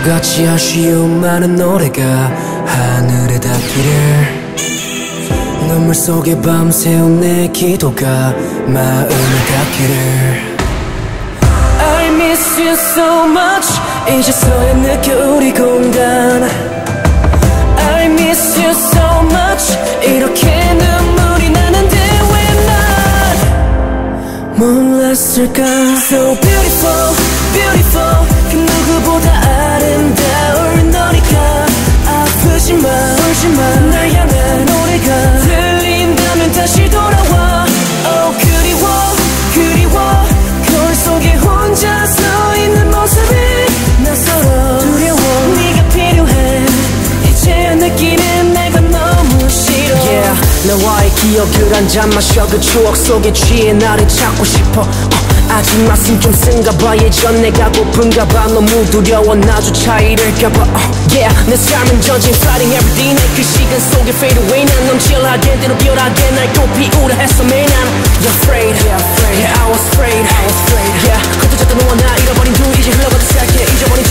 같이 아쉬운 많은 노래가 하늘에 닿기를 눈물 속에 밤새운 내 기도가 마음에 닿기를 I miss you so much 이제서야 느껴 우리 공간 I miss you so much 이렇게 눈물이 나는데 왜 난 몰랐을까 So beautiful, beautiful 그 누구보다 아름다울 너니까 아프지마 울지마 날 향한 노래가 들린다면 다시 돌아와 Oh 그리워 그리워 거울 속에 혼자 서 있는 모습이 낯설어 두려워 네가 필요해 이제야 느끼는 내가 너무 싫어 Yeah 나와의 기억을 한 잔 마셔 그 추억 속에 취해 나를 찾고 싶어 아직 말씀 좀 쓴가 봐 예전 내가 고픈가 봐 너무 두려워 나조차 이럴까 봐 Yeah 내 삶은 전진 fighting everyday 그 시간 속에 fade away 난 넘칠하게 대로 비열하게 날 꽃피우려 했어 매일 난 You're afraid Yeah I was afraid Yeah 흩어졌던 너와 나 잃어버린 둘 이제 흘러가듯 생각해 잊어버린